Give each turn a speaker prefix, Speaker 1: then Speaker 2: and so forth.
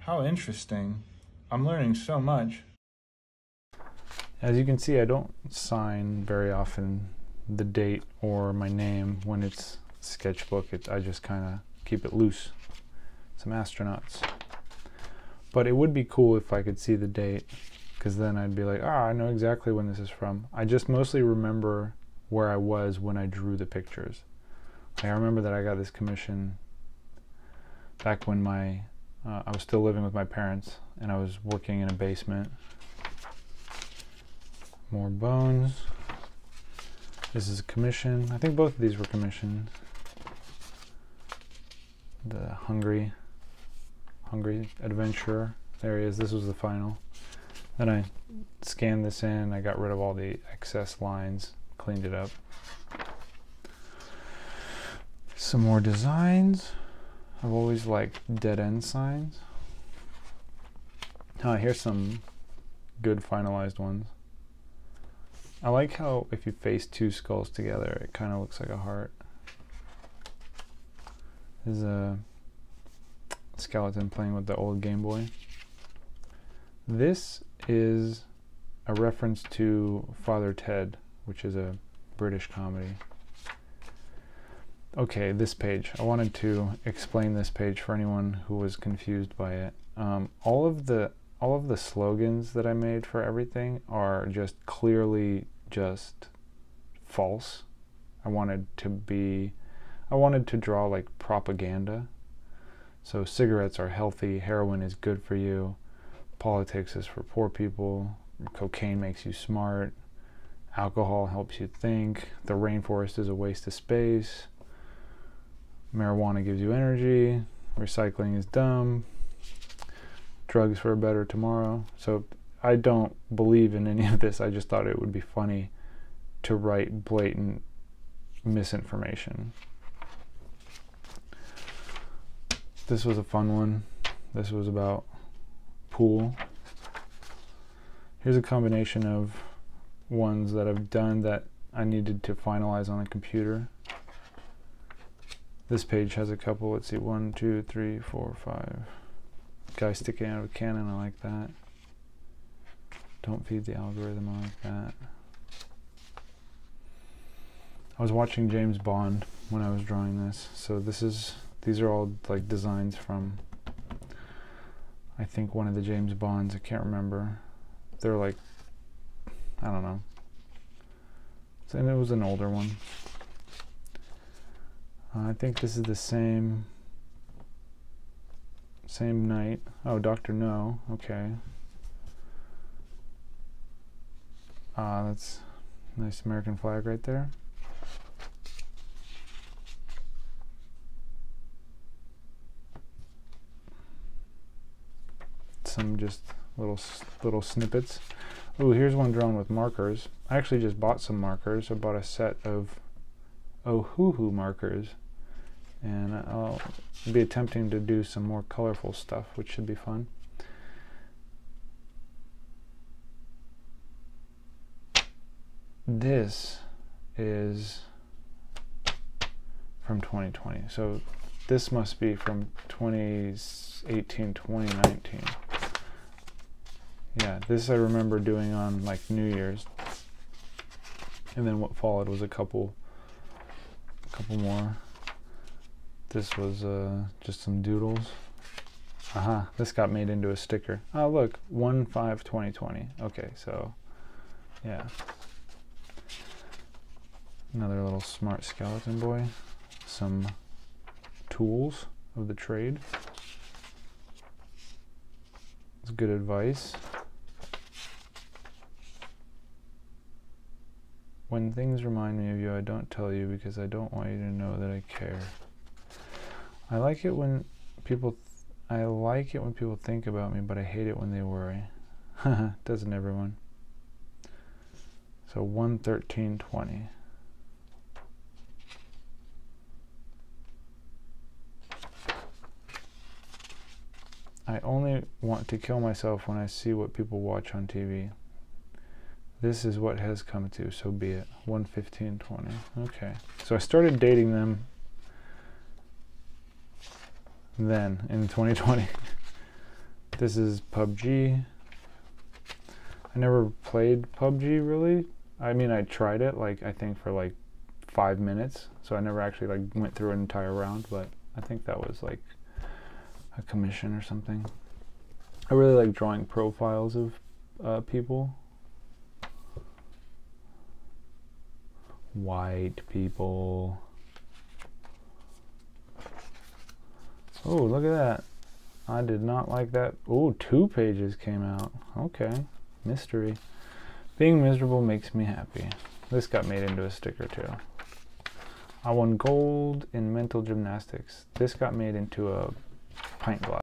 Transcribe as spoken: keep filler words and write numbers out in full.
Speaker 1: How interesting. I'm learning so much.
Speaker 2: As you can see, I don't sign very often the date or my name when it's sketchbook. It, I just kind of keep it loose. Some astronauts. But it would be cool if I could see the date, because then I'd be like, ah, I know exactly when this is from. I just mostly remember where I was when I drew the pictures. Like, I remember that I got this commission back when my uh, I was still living with my parents and I was working in a basement. More bones. This is a commission. I think both of these were commissioned. The Hungry, Hungry Adventurer. There he is. This was the final. Then I scanned this in. I got rid of all the excess lines, cleaned it up. Some more designs. I've always liked dead end signs. Oh, here's some good finalized ones. I like how if you face two skulls together, it kind of looks like a heart. There's a skeleton playing with the old Game Boy. This is a reference to Father Ted, which is a British comedy. Okay, this page. I wanted to explain this page for anyone who was confused by it. Um, all of the all of the slogans that I made for everything are just clearly just false. I wanted to be, I wanted to draw like propaganda. So cigarettes are healthy, heroin is good for you, politics is for poor people, cocaine makes you smart, alcohol helps you think, the rainforest is a waste of space, marijuana gives you energy, recycling is dumb, drugs for a better tomorrow. So I don't believe in any of this. I just thought it would be funny to write blatant misinformation. This was a fun one. This was about pool. Here's a combination of ones that I've done that I needed to finalize on a computer. This page has a couple. Let's see, one, two, three, four, five. Guy sticking out of a cannon, I like that. Don't feed the algorithm, I like that. I was watching James Bond when I was drawing this, so this is, these are all like designs from, I think one of the James Bonds, I can't remember. They're like, I don't know. And it was an older one. Uh, I think this is the same same night. Oh, Doctor No. Okay. Ah, uh, that's a nice American flag right there. Some just little little snippets. Oh, here's one drawn with markers. I actually just bought some markers. I bought a set of Ohuhu markers, and I'll be attempting to do some more colorful stuff, which should be fun. This is from twenty twenty, so this must be from twenty eighteen, twenty nineteen. Yeah, this I remember doing on like New Year's, and then what followed was a couple, a couple more. This was uh, just some doodles. Aha, this got made into a sticker. Oh look, one five twenty twenty. Okay, so yeah. Another little smart skeleton boy. Some tools of the trade. It's good advice. When things remind me of you, I don't tell you because I don't want you to know that I care. I like it when people, th I like it when people think about me, but I hate it when they worry. Doesn't everyone? So one thirteen twenty. I only want to kill myself when I see what people watch on T V. This is what has come to, so be it. one fifteen twenty. Okay. So I started dating them then in twenty twenty. This is P U B G. I never played P U B G really. I mean, I tried it like I think for like five minutes, so I never actually like went through an entire round, but I think that was like a commission or something. I really like drawing profiles of uh, people. White people. Oh, look at that. I did not like that. Oh, two pages came out. Okay. Mystery. Being miserable makes me happy. This got made into a sticker too. I won gold in mental gymnastics. This got made into a pint glass.